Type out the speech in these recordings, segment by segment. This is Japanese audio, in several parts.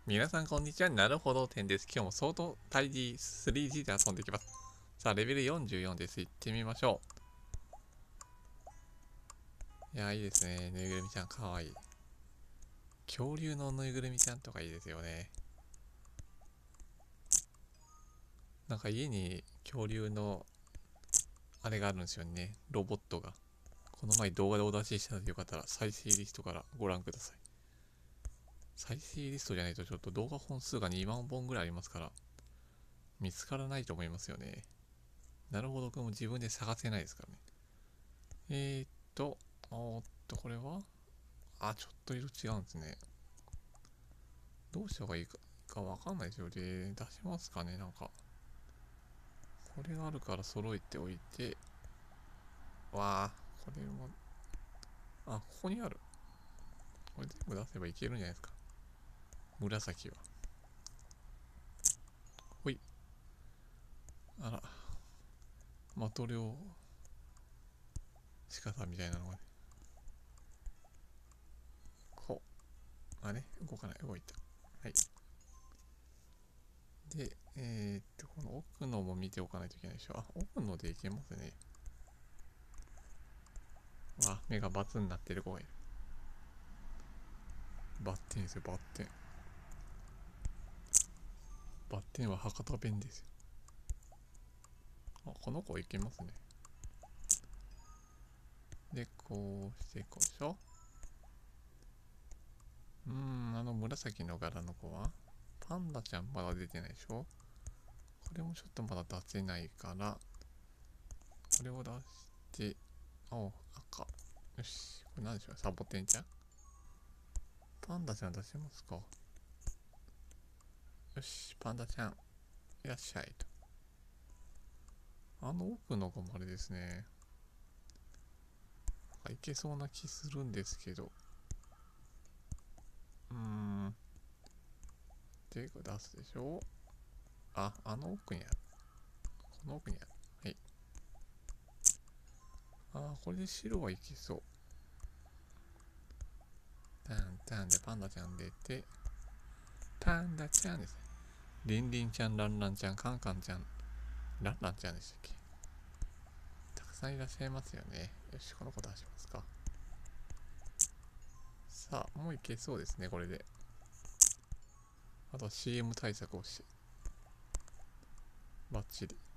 皆さんこんにちは。なるほど点です。今日も相当タイディ 3G で遊んでいきます。さあ、レベル44です。行ってみましょう。いや、いいですね。ぬいぐるみちゃんかわいい。恐竜のぬいぐるみちゃんとかいいですよね。なんか家に恐竜のあれがあるんですよね。ロボットが。この前動画でお出ししたのでよかったら再生リストからご覧ください。再生リストじゃないとちょっと動画本数が2万本ぐらいありますから見つからないと思いますよね。なるほどくんも自分で探せないですからね。これはちょっと色違うんですね。どうした方がいいかわかんないですよ。で、出しますかね。なんか、これがあるから揃えておいて、これも、ここにある。これ全部出せばいけるんじゃないですか。紫は。ほい。あら、マトリョー仕方みたいなのがね。こう。動かない。動いた。はい。で、この奥のも見ておかないといけないでしょ。奥のでいけますね。目がバツになってる子がいる。バッテンですよ、バッテン。バッテンは博多弁ですよ。この子いけますね。で、こうしてこうでしょ。紫の柄の子はパンダちゃんまだ出てないでしょ。これもちょっとまだ出せないから、これを出して、赤。よし。これ何でしょう、サボテンちゃん。パンダちゃん出せますか。よし、パンダちゃん。いらっしゃいと。奥の子もあれですね。いけそうな気するんですけど。で、これ出すでしょ。奥にある。この奥にある。はい。これで白はいけそう。タンタンでパンダちゃん出て、パンダちゃんですね。リンリンちゃん、ランランちゃん、カンカンちゃん、ランランちゃんでしたっけ。たくさんいらっしゃいますよね。よし、この子出しますか。さあ、もういけそうですね、これで。あとは CM 対策をして。バッチリ。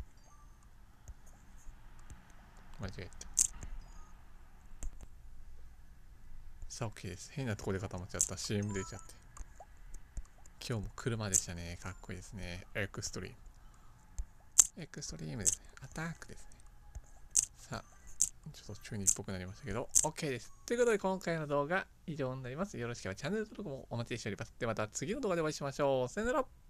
間違えた。さあ、OK です。変なとこで固まっちゃった。CM 出ちゃって。今日も車でしたね。かっこいいですね。エクストリーム。エクストリームですね。アタックですね。さあ、ちょっと中二っぽくなりましたけど、OK です。ということで、今回の動画以上になります。よろしければチャンネル登録もお待ちしております。ではまた次の動画でお会いしましょう。さよなら。